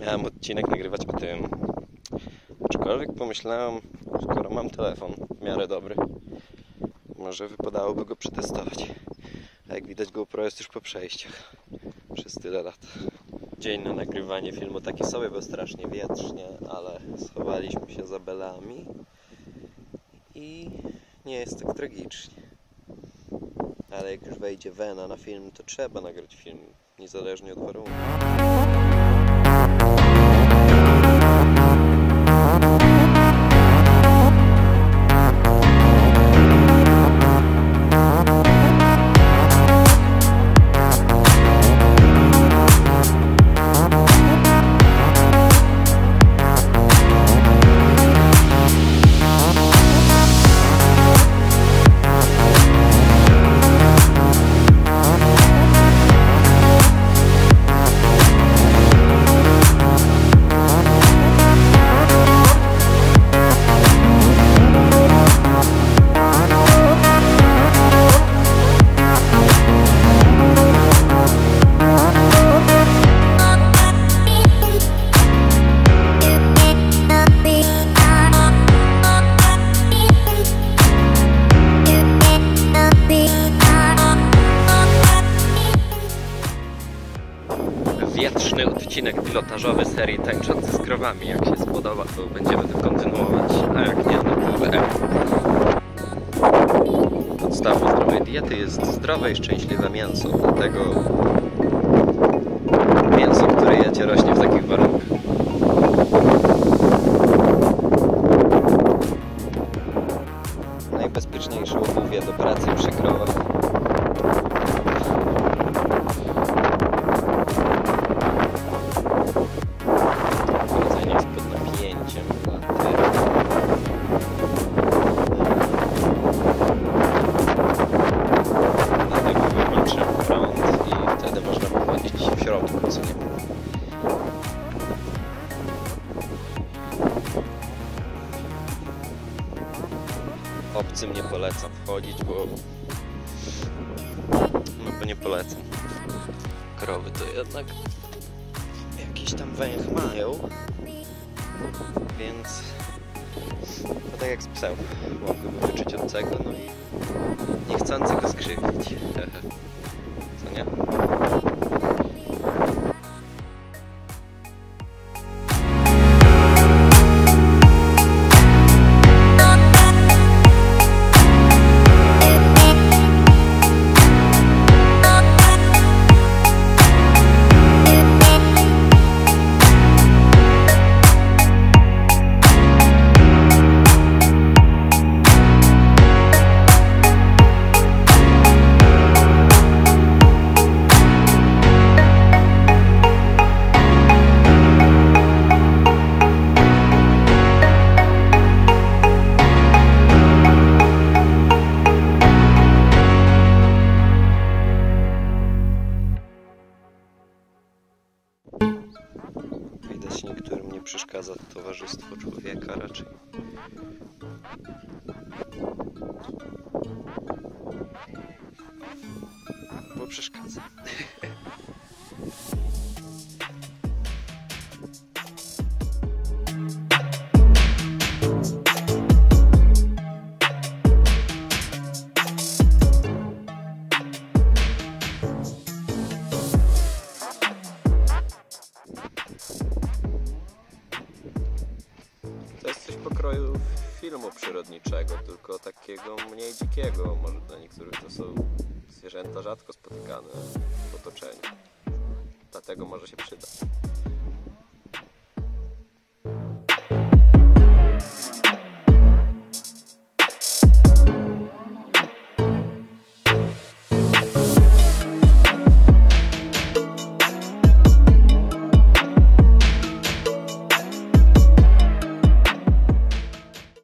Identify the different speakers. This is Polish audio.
Speaker 1: Miałem odcinek nagrywać o tym. Aczkolwiek pomyślałem, skoro mam telefon w miarę dobry, może wypadałoby go przetestować. A jak widać, GoPro jest już po przejściach przez tyle lat. Dzień na nagrywanie filmu taki sobie, bo strasznie wietrznie, ale schowaliśmy się za belami i nie jest tak tragicznie. Ale jak już wejdzie wena na film, to trzeba nagrać film, niezależnie od warunków. Wietrzny odcinek pilotażowy serii Tańczący z krowami. Jak się spodoba, to będziemy to kontynuować, a jak nie, no to podstawą zdrowej diety jest zdrowe i szczęśliwe mięso, dlatego mięso, które jecie, rośnie w takich warunkach. Najbezpieczniejsze obuwie do pracy przy krowach. Obcym nie polecam wchodzić, bo nie polecam. Krowy to jednak jakiś tam węch mają, więc to tak jak z psem, mogę go wyczuć obcego, no i niechcący go skrzywdzić. Co nie? Widać, niektórym nie przeszkadza towarzystwo człowieka raczej. Bo przeszkadza. To jest coś pokroju filmu przyrodniczego, tylko takiego mniej dzikiego. Może dla niektórych to są zwierzęta rzadko spotykane w otoczeniu. Dlatego może się przyda.